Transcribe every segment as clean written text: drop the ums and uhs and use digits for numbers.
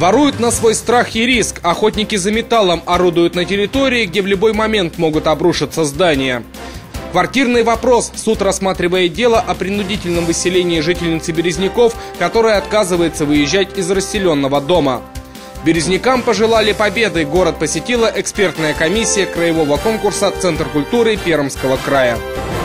Воруют на свой страх и риск. Охотники за металлом орудуют на территории, где в любой момент могут обрушиться здания. Квартирный вопрос. Суд рассматривает дело о принудительном выселении жительницы Березняков, которая отказывается выезжать из расселенного дома. Березнякам пожелали победы. Город посетила экспертная комиссия краевого конкурса «Центр культуры Пермского края».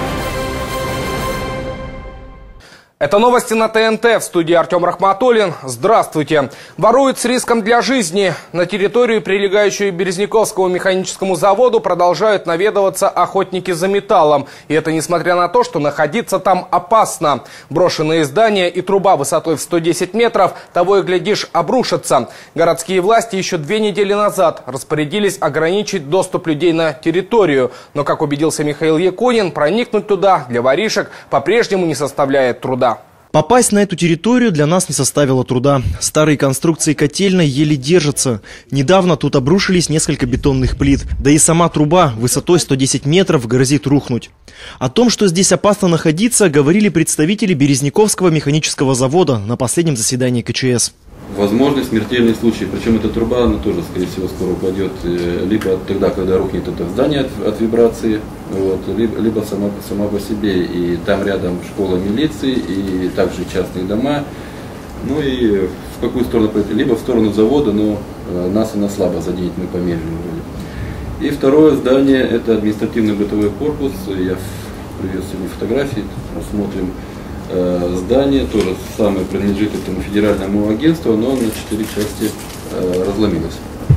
Это новости на ТНТ. В студии Артем Рахматуллин. Здравствуйте. Воруют с риском для жизни. На территорию, прилегающую к Березняковскому механическому заводу, продолжают наведываться охотники за металлом. И это несмотря на то, что находиться там опасно. Брошенные здания и труба высотой в 110 метров, того и глядишь, обрушатся. Городские власти еще 2 недели назад распорядились ограничить доступ людей на территорию. Но, как убедился Михаил Якунин, проникнуть туда для воришек по-прежнему не составляет труда. Попасть на эту территорию для нас не составило труда. Старые конструкции котельной еле держатся. Недавно тут обрушились несколько бетонных плит. Да и сама труба высотой 110 метров грозит рухнуть. О том, что здесь опасно находиться, говорили представители Березняковского механического завода на последнем заседании КЧС. Возможны смертельные случаи, причем эта труба, она тоже, скорее всего, скоро упадет, либо тогда, когда рухнет это здание от вибрации, вот, либо сама по себе. И там рядом школа милиции, и также частные дома. Ну и в какую сторону пойти? Либо в сторону завода, но нас она слабо заденет, мы помедленнее вроде. И второе здание, это административный бытовой корпус. Я привез сегодня фотографии, посмотрим. Здание тоже самое принадлежит этому федеральному агентству, но на 4 части разломилось.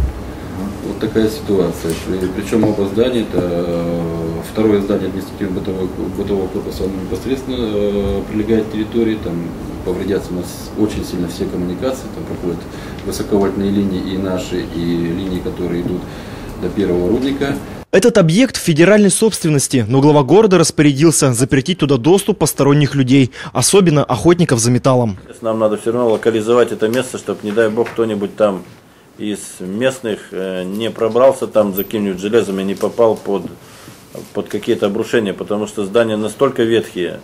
Вот такая ситуация. Причем оба здания, это второе здание административного бытового корпуса, оно непосредственно прилегает к территории, там повредятся у нас очень сильно все коммуникации, там проходят высоковольтные линии и наши, и линии, которые идут до первого рудника. Этот объект в федеральной собственности, но глава города распорядился запретить туда доступ посторонних людей, особенно охотников за металлом. Нам надо все равно локализовать это место, чтобы, не дай бог, кто-нибудь там из местных не пробрался там за каким-нибудь железом и не попал под какие-то обрушения, потому что здания настолько ветхие,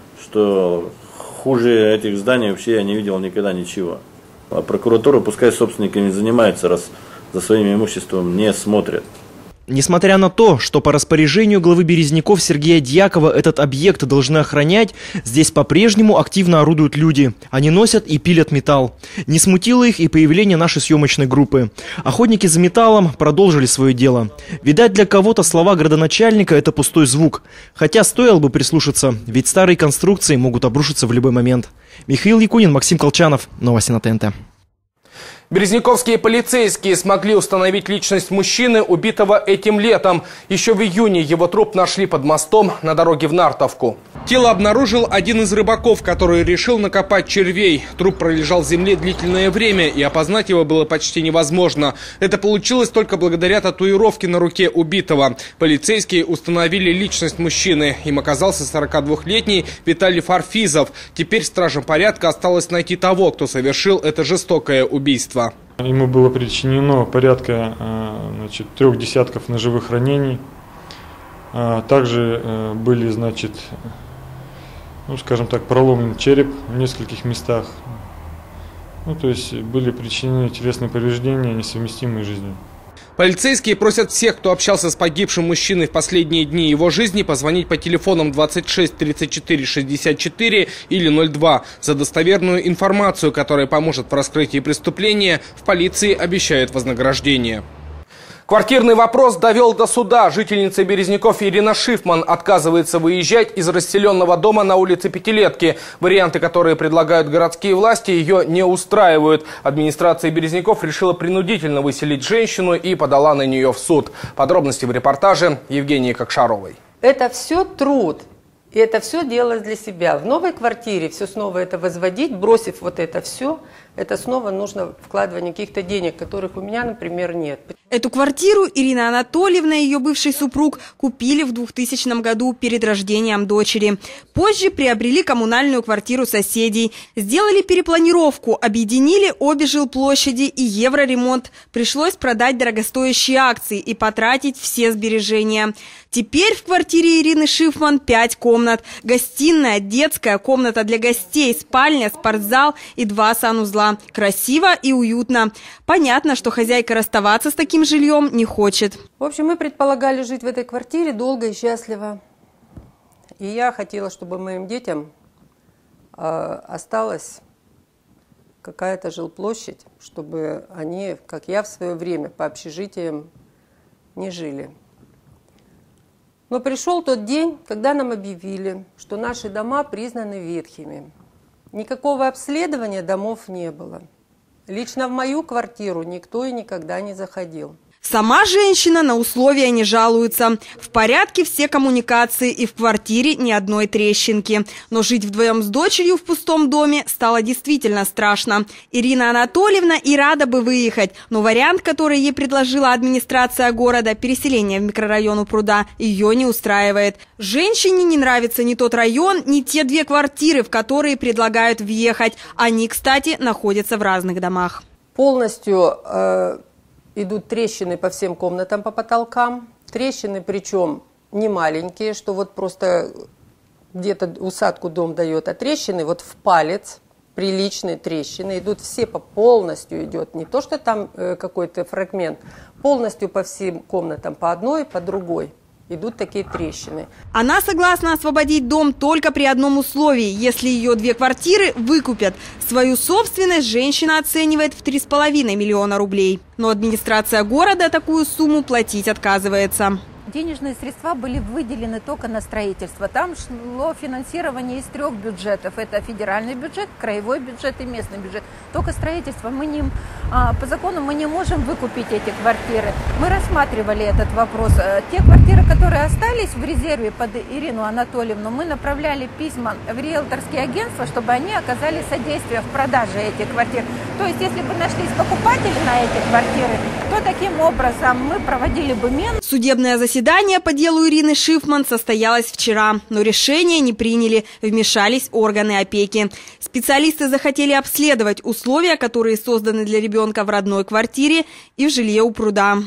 что хуже этих зданий вообще я не видел никогда ничего. А прокуратура пускай собственниками занимается, раз за своим имуществом не смотрят. Несмотря на то, что по распоряжению главы Березняков Сергея Дьякова этот объект должны охранять, здесь по-прежнему активно орудуют люди. Они носят и пилят металл. Не смутило их и появление нашей съемочной группы. Охотники за металлом продолжили свое дело. Видать, для кого-то слова градоначальника – это пустой звук. Хотя стоило бы прислушаться, ведь старые конструкции могут обрушиться в любой момент. Михаил Якунин, Максим Колчанов. Новости на ТНТ. Березняковские полицейские смогли установить личность мужчины, убитого этим летом. Еще в июне его труп нашли под мостом на дороге в Нартовку. Тело обнаружил один из рыбаков, который решил накопать червей. Труп пролежал в земле длительное время, и опознать его было почти невозможно. Это получилось только благодаря татуировке на руке убитого. Полицейские установили личность мужчины. Им оказался 42-летний Виталий Фарфизов. Теперь стражам порядка осталось найти того, кто совершил это жестокое убийство. Ему было причинено порядка 3 десятков ножевых ранений. Также были, скажем так, проломлен череп в нескольких местах. То есть были причинены телесные повреждения, несовместимые с жизнью. Полицейские просят всех, кто общался с погибшим мужчиной в последние дни его жизни, позвонить по телефонам 26 34 64 или 02. За достоверную информацию, которая поможет в раскрытии преступления, в полиции обещают вознаграждение. Квартирный вопрос довел до суда. Жительница Березняков Ирина Шифман отказывается выезжать из расселенного дома на улице Пятилетки. Варианты, которые предлагают городские власти, ее не устраивают. Администрация Березняков решила принудительно выселить женщину и подала на нее в суд. Подробности в репортаже Евгении Кокшаровой. Это все труд. И это все делалось для себя. В новой квартире все снова это возводить, бросив вот это все, это снова нужно вкладывание каких-то денег, которых у меня, например, нет. Эту квартиру Ирина Анатольевна и ее бывший супруг купили в 2000 году перед рождением дочери. Позже приобрели коммунальную квартиру соседей. Сделали перепланировку, объединили обе жилплощади и евроремонт. Пришлось продать дорогостоящие акции и потратить все сбережения. Теперь в квартире Ирины Шифман 5 комнат. Гостиная, детская, комната для гостей, спальня, спортзал и 2 санузла. жила. Красиво и уютно. Понятно, что хозяйка расставаться с таким жильем не хочет. В общем, мы предполагали жить в этой квартире долго и счастливо. И я хотела, чтобы моим детям осталась какая-то жилплощадь, чтобы они, как я в свое время, по общежитиям не жили. Но пришел тот день, когда нам объявили, что наши дома признаны ветхими. Никакого обследования домов не было. Лично в мою квартиру никто и никогда не заходил. Сама женщина на условия не жалуется. В порядке все коммуникации и в квартире ни одной трещинки. Но жить вдвоем с дочерью в пустом доме стало действительно страшно. Ирина Анатольевна и рада бы выехать, но вариант, который ей предложила администрация города, переселение в микрорайон у пруда, ее не устраивает. Женщине не нравится ни тот район, ни те 2 квартиры, в которые предлагают въехать. Они, кстати, находятся в разных домах. Полностью идут трещины по всем комнатам, по потолкам. Трещины, причем не маленькие, что вот просто где-то усадку дом дает, а трещины вот в палец, приличные трещины, идут все полностью идет. Не то, что там какой-то фрагмент, полностью по всем комнатам, по одной, по другой. Идут такие трещины. Она согласна освободить дом только при одном условии, если ее 2 квартиры выкупят. Свою собственность женщина оценивает в 3,5 миллиона рублей. Но администрация города такую сумму платить отказывается. Денежные средства были выделены только на строительство. Там шло финансирование из 3 бюджетов. Это федеральный бюджет, краевой бюджет и местный бюджет. Только строительство. По закону мы не можем выкупить эти квартиры. Мы рассматривали этот вопрос. Те квартиры, которые остались в резерве под Ирину Анатольевну, мы направляли письма в риэлторские агентства, чтобы они оказали содействие в продаже этих квартир. То есть, если бы нашлись покупатели на эти квартиры, то таким образом мы проводили бы мен. Судебное заседание по делу Ирины Шифман состоялось вчера, но решение не приняли, вмешались органы опеки. Специалисты захотели обследовать условия, которые созданы для ребенка в родной квартире и в жилье у пруда.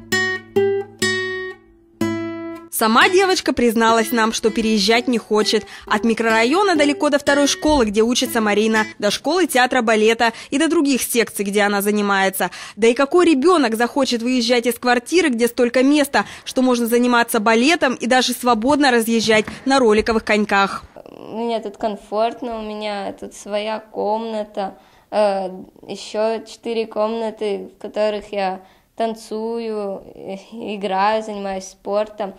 Сама девочка призналась нам, что переезжать не хочет. От микрорайона далеко до 2-й школы, где учится Марина, до школы театра балета и до других секций, где она занимается. Да и какой ребенок захочет выезжать из квартиры, где столько места, что можно заниматься балетом и даже свободно разъезжать на роликовых коньках? Мне тут комфортно, у меня тут своя комната, еще 4 комнаты, в которых я танцую, играю, занимаюсь спортом.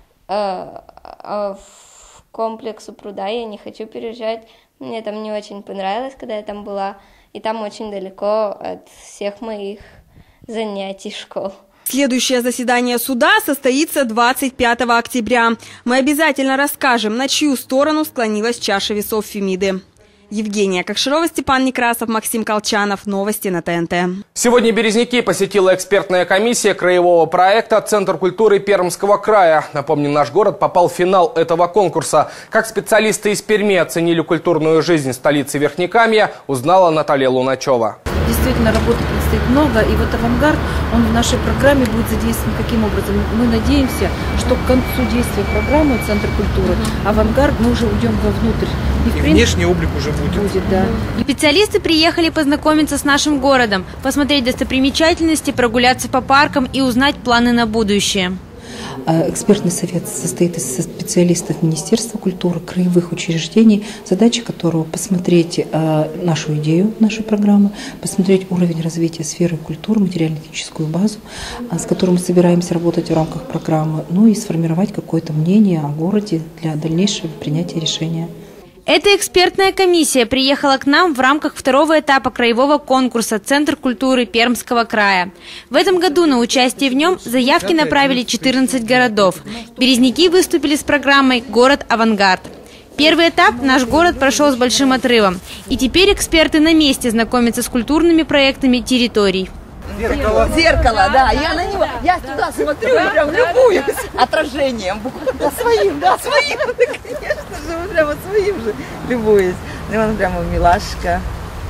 А в комплекс у пруда я не хочу переезжать. Мне там не очень понравилось, когда я там была. И там очень далеко от всех моих занятий школ. Следующее заседание суда состоится 25 октября. Мы обязательно расскажем, на чью сторону склонилась чаша весов Фемиды. Евгения Кокширова, Степан Некрасов, Максим Колчанов. Новости на ТНТ. Сегодня Березники посетила экспертная комиссия краевого проекта «Центр культуры Пермского края». Напомним, наш город попал в финал этого конкурса. Как специалисты из Перми оценили культурную жизнь столицы Верхнекамья, узнала Наталья Луначева. Действительно, работы предстоит много, и вот «Авангард», он в нашей программе будет задействован каким образом? Мы надеемся, что к концу действия программы «Центр культуры» «Авангард» мы уже уйдем вовнутрь. И внешний облик уже будет. Да. Специалисты приехали познакомиться с нашим городом, посмотреть достопримечательности, прогуляться по паркам и узнать планы на будущее. Экспертный совет состоит из специалистов Министерства культуры, краевых учреждений, задача которого посмотреть нашу идею, нашу программу, посмотреть уровень развития сферы культуры, материально-техническую базу, с которой мы собираемся работать в рамках программы, ну и сформировать какое-то мнение о городе для дальнейшего принятия решения. Эта экспертная комиссия приехала к нам в рамках 2-го этапа краевого конкурса «Центр культуры Пермского края». В этом году на участие в нем заявки направили 14 городов. Березники выступили с программой «Город Авангард». Первый этап наш город прошел с большим отрывом. И теперь эксперты на месте знакомятся с культурными проектами территорий. Зеркало, да. Я на него, я туда смотрю и прям любуюсь отражением. Да, своим, конечно же, прямо своим же любуюсь. И он прямо милашка.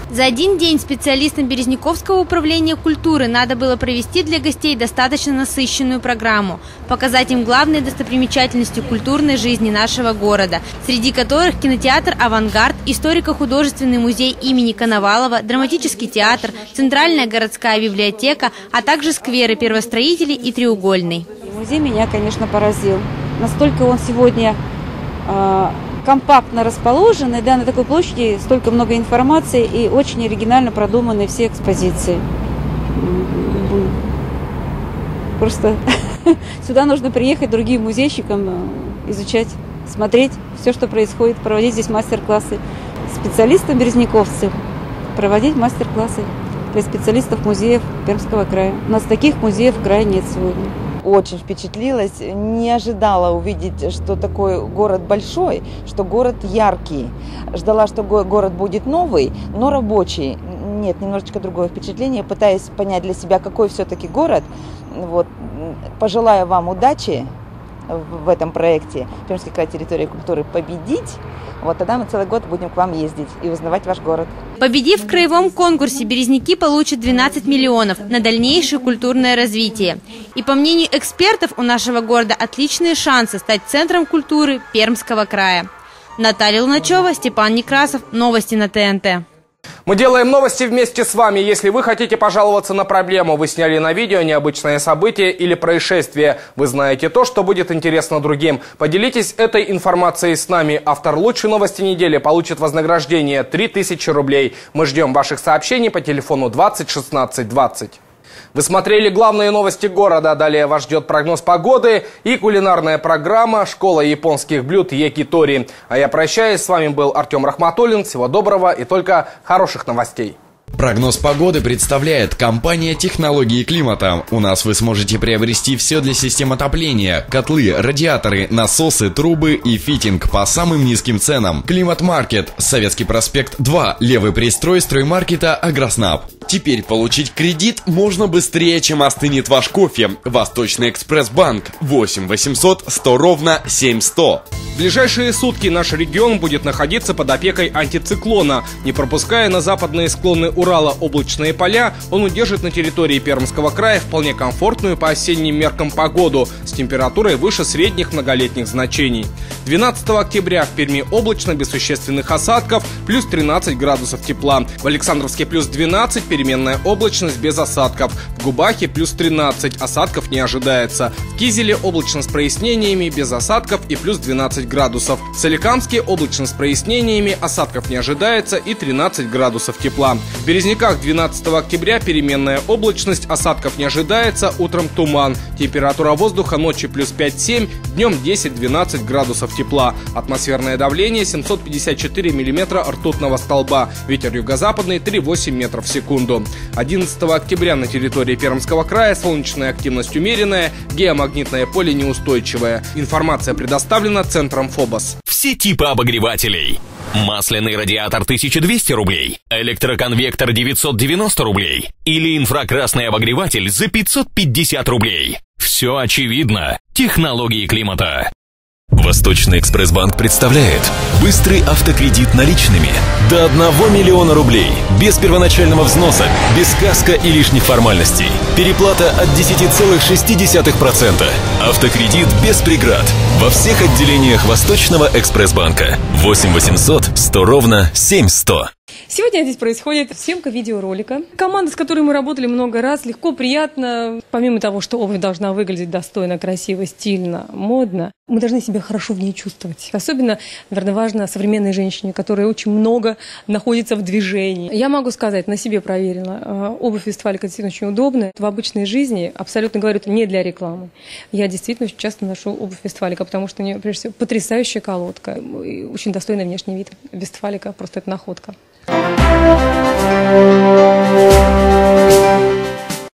За один день специалистам Березняковского управления культуры надо было провести для гостей достаточно насыщенную программу, показать им главные достопримечательности культурной жизни нашего города, среди которых кинотеатр «Авангард», историко-художественный музей имени Коновалова, драматический театр, Центральная городская библиотека, а также скверы Первостроителей и Треугольный. Музей меня, конечно, поразил. Настолько он сегодня компактно расположены, да, на такой площади столько много информации и очень оригинально продуманы все экспозиции. Просто сюда нужно приехать другим музейщикам, изучать, смотреть все, что происходит, проводить здесь мастер-классы. Специалистам березняковцев проводить мастер-классы для специалистов музеев Пермского края. У нас таких музеев в крае нет сегодня. Очень впечатлилась, не ожидала увидеть, что такой город большой, что город яркий. Ждала, что город будет новый, но рабочий. Нет, немножечко другое впечатление. Пытаюсь понять для себя, какой все-таки город. Вот. Пожелаю вам удачи в этом проекте «Пермский край. Территория культуры» победить. Вот тогда мы целый год будем к вам ездить и узнавать ваш город. Победив в краевом конкурсе, березняки получат 12 миллионов на дальнейшее культурное развитие. И по мнению экспертов, у нашего города отличные шансы стать центром культуры Пермского края. Наталья Луначева, Степан Некрасов. Новости на ТНТ. Мы делаем новости вместе с вами. Если вы хотите пожаловаться на проблему, вы сняли на видео необычное событие или происшествие, вы знаете то, что будет интересно другим. Поделитесь этой информацией с нами. Автор лучшей новости недели получит вознаграждение 3000 рублей. Мы ждем ваших сообщений по телефону 20 16 20. Вы смотрели главные новости города. Далее вас ждет прогноз погоды и кулинарная программа «Школа японских блюд Якитори». А я прощаюсь. С вами был Артем Рахматуллин. Всего доброго и только хороших новостей. Прогноз погоды представляет компания «Технологии климата». У нас вы сможете приобрести все для систем отопления: котлы, радиаторы, насосы, трубы и фитинг по самым низким ценам. Климат-маркет, Советский проспект 2, левый пристрой строймаркета «Агроснаб». Теперь получить кредит можно быстрее, чем остынет ваш кофе. Восточный экспресс-банк 8 800 100 ровно 7100. В ближайшие сутки наш регион будет находиться под опекой антициклона. Не пропуская на западные склоны Урала облачные поля, он удержит на территории Пермского края вполне комфортную по осенним меркам погоду с температурой выше средних многолетних значений. 12 октября в Перми облачно, без существенных осадков, плюс 13 градусов тепла. В Александровске плюс 12, переменная облачность без осадков. В Губахе плюс 13, осадков не ожидается. В Кизеле облачно с прояснениями, без осадков и плюс 12 градусов. В Соликамске облачно с прояснениями, осадков не ожидается и 13 градусов тепла. В Березняках 12 октября переменная облачность, осадков не ожидается, утром туман. Температура воздуха ночью плюс 5-7, днем 10-12 градусов тепла. Атмосферное давление 754 миллиметра ртутного столба. Ветер юго-западный 3,8 метров в секунду. 11 октября на территории Пермского края солнечная активность умеренная, геомагнитное поле неустойчивое. Информация предоставлена центром ФОБОС. Все типы обогревателей. Масляный радиатор 1200 рублей, электроконвектор 990 рублей или инфракрасный обогреватель за 550 рублей. Все очевидно. Технологии климата. Восточный экспресс-банк представляет быстрый автокредит наличными до 1 миллиона рублей, без первоначального взноса, без каска и лишних формальностей. Переплата от 10,6%. Автокредит без преград во всех отделениях Восточного экспресс-банка. 8 800 100 ровно 7100. Сегодня здесь происходит съемка видеоролика. Команда, с которой мы работали много раз, легко, приятно. Помимо того, что обувь должна выглядеть достойно, красиво, стильно, модно, мы должны себя хорошо в ней чувствовать. Особенно, наверное, важно современной женщине, которая очень много находится в движении. Я могу сказать, на себе проверила. Обувь Вестфалика действительно очень удобная. В обычной жизни, абсолютно говорю, это не для рекламы. Я действительно очень часто ношу обувь Вестфалика, потому что у нее, прежде всего, потрясающая колодка. И очень достойный внешний вид Вестфалика. Просто это находка.